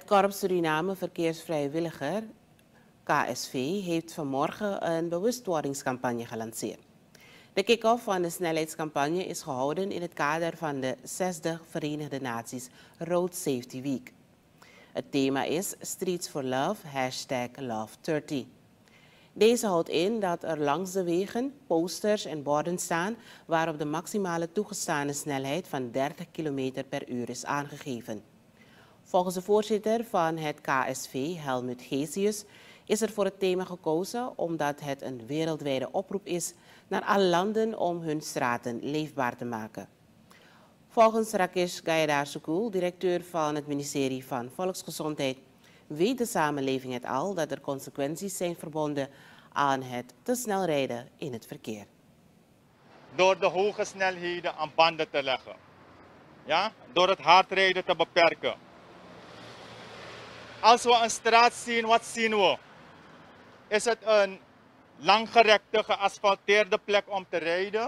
Korps Suriname Verkeersvrijwilliger, KSV, heeft vanmorgen een bewustwordingscampagne gelanceerd. De kick-off van de snelheidscampagne is gehouden in het kader van de 60 Verenigde Naties Road Safety Week. Het thema is Streets for Love, #Love30. Deze houdt in dat er langs de wegen posters en borden staan waarop de maximale toegestane snelheid van 30 km per uur is aangegeven. Volgens de voorzitter van het KSV, Helmut Gesius, is er voor het thema gekozen omdat het een wereldwijde oproep is naar alle landen om hun straten leefbaar te maken. Volgens Rakesh Gayadar-Sukul, directeur van het ministerie van Volksgezondheid, weet de samenleving het al dat er consequenties zijn verbonden aan het te snel rijden in het verkeer. Door de hoge snelheden aan banden te leggen. Ja? Door het hardrijden te beperken. Als we een straat zien, wat zien we? Is het een langgerekte, geasfalteerde plek om te rijden?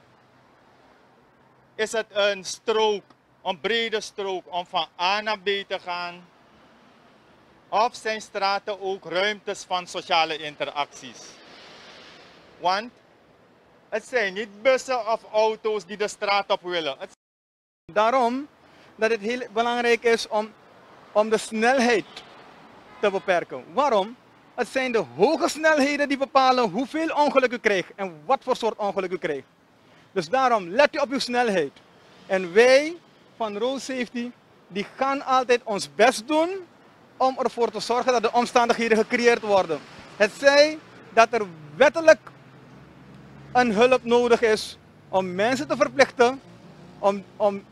Is het een strook, een brede strook om van A naar B te gaan? Of zijn straten ook ruimtes van sociale interacties? Want het zijn niet bussen of auto's die de straat op willen. Daarom dat het heel belangrijk is om de snelheid te beperken. Waarom? Het zijn de hoge snelheden die bepalen hoeveel ongelukken u krijgt en wat voor soort ongelukken u krijgt. Dus daarom let u op uw snelheid. En wij van Road Safety die gaan altijd ons best doen om ervoor te zorgen dat de omstandigheden gecreëerd worden. Het zij dat er wettelijk een hulp nodig is om mensen te verplichten om aan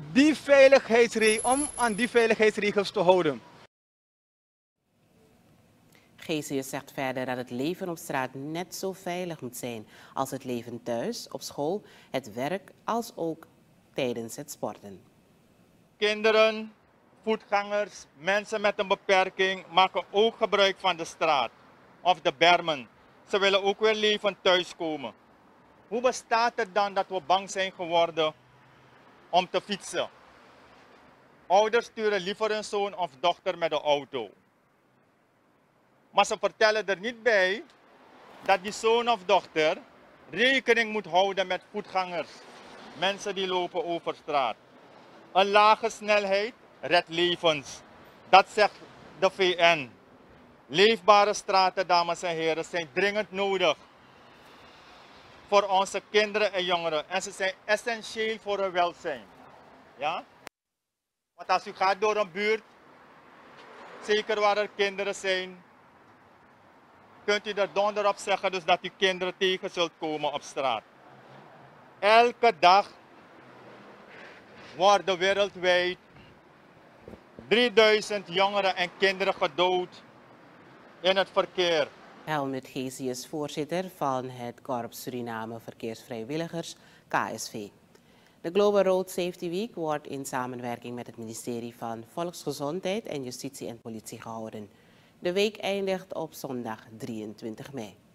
die veiligheidsregels te houden. Gesius zegt verder dat het leven op straat net zo veilig moet zijn als het leven thuis, op school, het werk, als ook tijdens het sporten. Kinderen, voetgangers, mensen met een beperking maken ook gebruik van de straat of de bermen. Ze willen ook weer levend thuiskomen. Hoe bestaat het dan dat we bang zijn geworden om te fietsen? Ouders sturen liever hun zoon of dochter met de auto. Maar ze vertellen er niet bij dat die zoon of dochter rekening moet houden met voetgangers, mensen die lopen over straat. Een lage snelheid redt levens. Dat zegt de VN. Leefbare straten, dames en heren, zijn dringend nodig voor onze kinderen en jongeren. En ze zijn essentieel voor hun welzijn. Ja? Want als u gaat door een buurt, zeker waar er kinderen zijn, kunt u er donder op zeggen dus dat u kinderen tegen zult komen op straat. Elke dag worden wereldwijd 3000 jongeren en kinderen gedood in het verkeer. Helmut Gesius, voorzitter van het Korps Suriname Verkeersvrijwilligers, KSV. De Global Road Safety Week wordt in samenwerking met het ministerie van Volksgezondheid en Justitie en Politie gehouden. De week eindigt op zondag 23 mei.